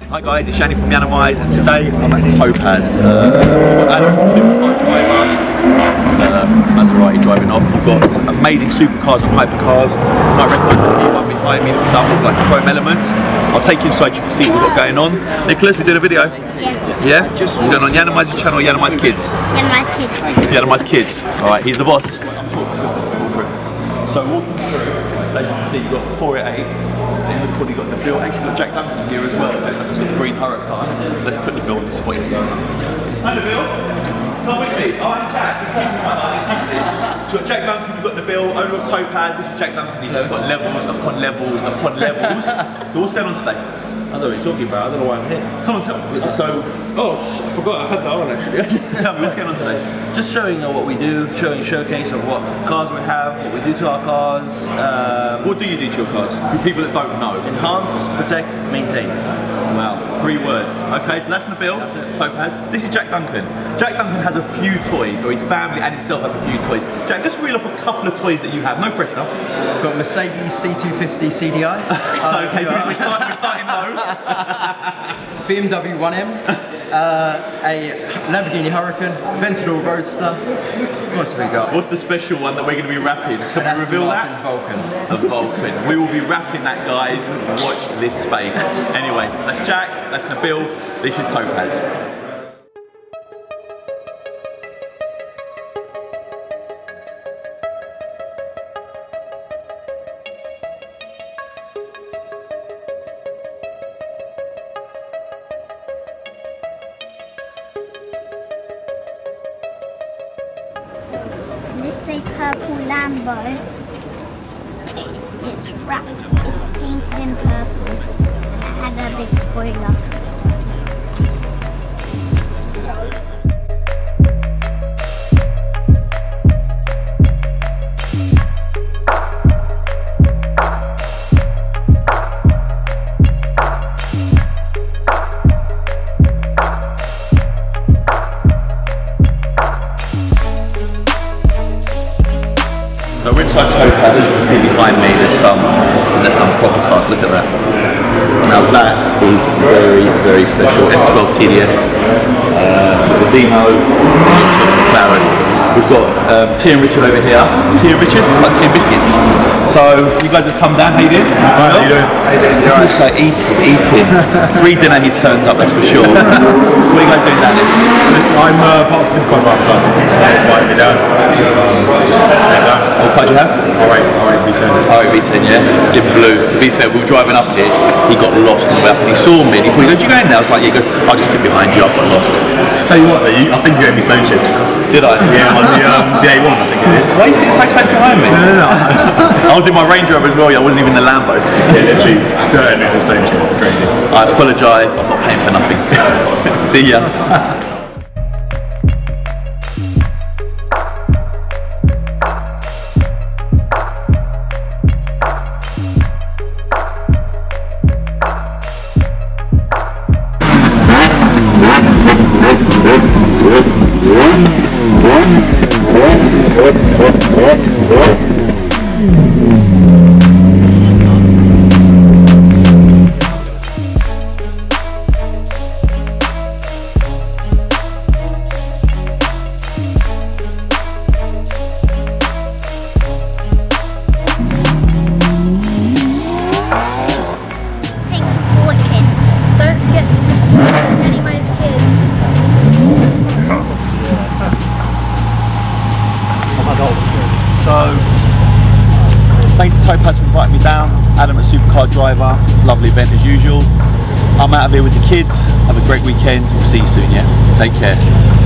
Hi guys, it's Yanni from Yiannimize, and today I'm at Topaz. Adam, Supercar driver, Maserati driving off. We've got some amazing supercars and hypercars. You might recognise the P1 behind me that we've done with like chrome elements. I'll take you inside, you can see what we've got going on. Nicholas, we're doing a video? Yeah? What's going on? Yiannimize's channel, Yiannimize Kids? Yiannimize Kids. Yiannimize Kids. Alright, he's the boss. So walking through, as you can see, you've got 4 at 8. In the corner, you've got the bill. Actually, you've got Jack Duncan here as well. Jack Duncan's got the green Huracan. Let's put the bill on the spot. Hi, the bill. So with me. Oh, I'm Jack. Excuse me, so you've got Jack Duncan, you've got the bill, owner of Topaz. This is Jack Duncan. He's just got levels upon levels upon levels. So what's going on today? I don't know what you're talking about, I don't know why I'm here. Come on, tell me. So, I forgot I had that on actually. Tell me, what's going on today? Just showing what we do, showing a showcase of what cars we have, what we do to our cars. What do you do to your cars? For people that don't know. Enhance, protect, maintain. Wow, 3 words. Okay, so that's in the bill, That's it. Topaz. This is Jack Duncan. Jack Duncan has a few toys, or his family and himself have a few toys. Jack, just reel off a couple of toys that you have, no pressure. I've got Mercedes C250 CDI. Okay, so we're starting low. BMW 1M, a Lamborghini Huracan, Aventador Roadster. What else have we got? What's the special one that we're going to be wrapping? Can we reveal that? Vulcan. A Vulcan. We will be wrapping that, guys. Watch this space. Anyway, that's Jack, that's Nabil, this is Topaz. This is a purple Lambo. It's wrapped, it's painted in purple. It had a big spoiler. So we're inside Topaz, as you can see behind me, there's some proper cars, look at that. Now that is very, very special, M12 TDF, with the Dino, McLaren. We've got T and Richard over here. T and Richard, like tea and biscuits. So you guys have come down, how you doing? How you doing? How you doing? This guy eating. Free dinner he turns up, that's for sure. What are you guys doing down there? I'm part of Supercar Drive Club. They invited me down. What car do you have? R8 V10. R8 V10, yeah? It's in blue. To be fair, we were driving up here, he got lost on the way up and he saw me and he goes, you go in there? I was like, yeah, he goes, I'll just sit behind you, I've got lost. Tell you what though, I think you gave me stone chips. Did I? Yeah, on the A1 I think it is. Why are you sitting so close behind me? No. I was in my Range Rover as well, I wasn't even in the Lambo. Yeah, literally, dirt in the stone chips, it's crazy. I apologise, but I'm not paying for nothing. See ya. So, thanks to Topaz for inviting me down. Adam, a Supercar driver, lovely event as usual. I'm out of here with the kids. Have a great weekend. We'll see you soon, yeah? Take care.